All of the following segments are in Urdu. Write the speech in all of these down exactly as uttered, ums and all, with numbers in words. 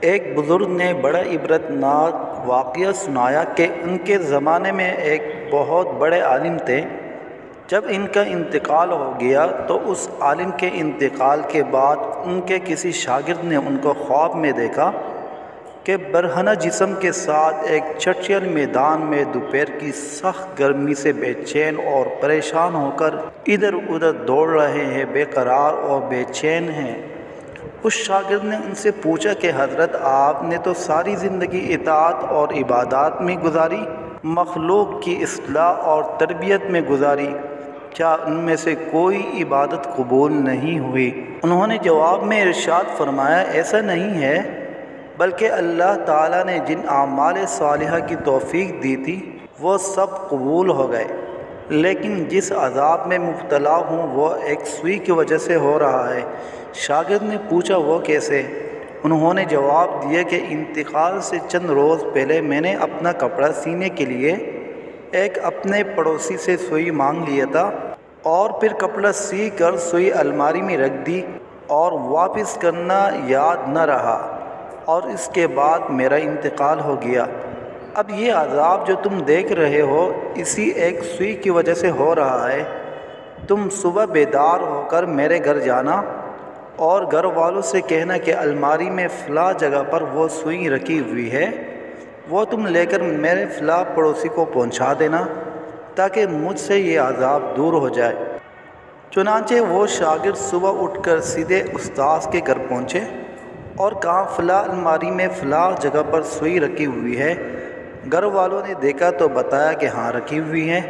ایک بزرگ نے بڑا عبرت ناک واقعہ سنایا کہ ان کے زمانے میں ایک بہت بڑے عالم تھے۔ جب ان کا انتقال ہو گیا تو اس عالم کے انتقال کے بعد ان کے کسی شاگرد نے ان کو خواب میں دیکھا کہ برہنہ جسم کے ساتھ ایک چٹیل میدان میں دوپہر کی سخت گرمی سے بے چین اور پریشان ہو کر ادھر ادھر دوڑ رہے ہیں، بے قرار اور بے چین ہیں۔ اس شاگرد نے ان سے پوچھا کہ حضرت، آپ نے تو ساری زندگی اطاعت اور عبادات میں گزاری، مخلوق کی اصلاح اور تربیت میں گزاری، کیا ان میں سے کوئی عبادت قبول نہیں ہوئی؟ انہوں نے جواب میں ارشاد فرمایا، ایسا نہیں ہے، بلکہ اللہ تعالیٰ نے جن اعمال صالحہ کی توفیق دی تھی وہ سب قبول ہو گئے، لیکن جس عذاب میں مبتلا ہوں وہ ایک سوئی کی وجہ سے ہو رہا ہے۔ شاگرد نے پوچھا، وہ کیسے؟ انہوں نے جواب دیا کہ انتقال سے چند روز پہلے میں نے اپنا کپڑا سینے کے لیے ایک اپنے پڑوسی سے سوئی مانگ لیا تھا، اور پھر کپڑا سی کر سوئی الماری میں رکھ دی اور واپس کرنا یاد نہ رہا، اور اس کے بعد میرا انتقال ہو گیا۔ اب یہ عذاب جو تم دیکھ رہے ہو اسی ایک سوئی کی وجہ سے ہو رہا ہے۔ تم صبح بیدار ہو کر میرے گھر جانا اور گھر والوں سے کہنا کہ الماری میں فلاں جگہ پر وہ سوئی رکھی ہوئی ہے، وہ تم لے کر میرے فلاں پڑوسی کو پہنچا دینا تاکہ مجھ سے یہ عذاب دور ہو جائے۔ چنانچہ وہ شاگرد صبح اٹھ کر سیدھے استاذ کے گھر پہنچے اور کہا، فلاں الماری میں فلاں جگہ پر سوئی رکھی ہوئی ہے۔ گھر والوں نے دیکھا تو بتایا کہ ہاں رکھی ہوئی ہے۔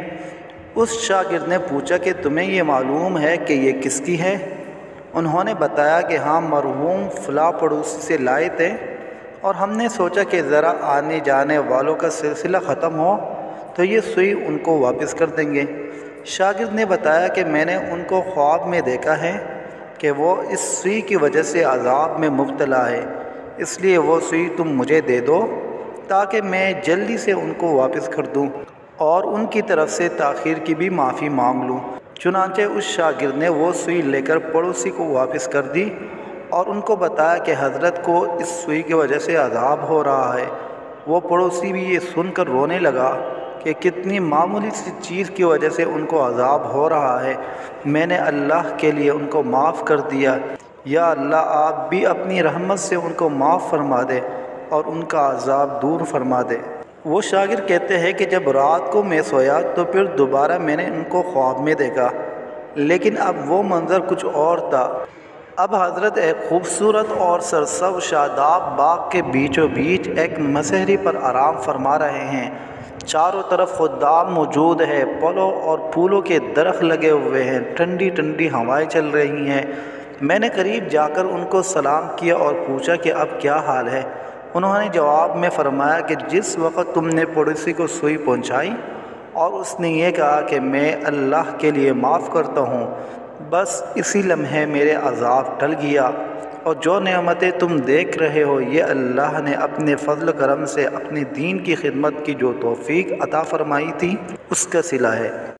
اس شاگرد نے پوچھا کہ تمہیں یہ معلوم ہے کہ یہ کس کی ہے؟ انہوں نے بتایا کہ ہاں، مرحوم فلاں پڑوسی سے لائے تھے، اور ہم نے سوچا کہ ذرا آنے جانے والوں کا سلسلہ ختم ہو تو یہ سوئی ان کو واپس کر دیں گے۔ شاگرد نے بتایا کہ میں نے ان کو خواب میں دیکھا ہے کہ وہ اس سوئی کی وجہ سے عذاب میں مبتلا ہے، اس لیے وہ سوئی تم مجھے دے دو تاکہ میں جلدی سے ان کو واپس کر دوں اور ان کی طرف سے تاخیر کی بھی معافی مانگ لوں۔ چنانچہ اس شاگرد نے وہ سوئی لے کر پڑوسی کو واپس کر دی اور ان کو بتایا کہ حضرت کو اس سوئی کی وجہ سے عذاب ہو رہا ہے۔ وہ پڑوسی بھی یہ سن کر رونے لگا کہ کتنی معمولی سی چیز کی وجہ سے ان کو عذاب ہو رہا ہے، میں نے اللہ کے لیے ان کو معاف کر دیا، یا اللہ آپ بھی اپنی رحمت سے ان کو معاف فرما دے اور ان کا عذاب دور فرما دے۔ وہ شاگرد کہتے ہیں کہ جب رات کو میں سویا تو پھر دوبارہ میں نے ان کو خواب میں دیکھا، لیکن اب وہ منظر کچھ اور تھا۔ اب حضرت ایک خوبصورت اور سرسبز شاداب باغ کے بیچوں بیچ ایک مسہری پر آرام فرما رہے ہیں۔ چاروں طرف خدام موجود ہے، پھلوں اور پھولوں کے درخت لگے ہوئے ہیں، ٹھنڈی ٹھنڈی ہوائیں چل رہی ہیں۔ میں نے قریب جا کر ان کو سلام کیا اور پوچھا کہ اب کیا حال ہے؟ انہوں نے جواب میں فرمایا کہ جس وقت تم نے پڑوسی کو سوئی پہنچائی اور اس نے یہ کہا کہ میں اللہ کے لیے معاف کرتا ہوں، بس اسی لمحے میرے عذاب ٹل گیا، اور جو نعمتیں تم دیکھ رہے ہو یہ اللہ نے اپنے فضل کرم سے اپنے دین کی خدمت کی جو توفیق عطا فرمائی تھی اس کا صلہ ہے۔